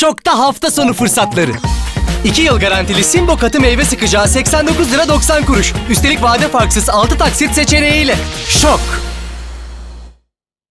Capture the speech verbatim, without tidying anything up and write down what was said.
Şok'ta hafta sonu fırsatları. iki yıl garantili Simbo katı meyve sıkacağı seksen dokuz lira doksan kuruş. Üstelik vade farksız altı taksit seçeneğiyle. Şok!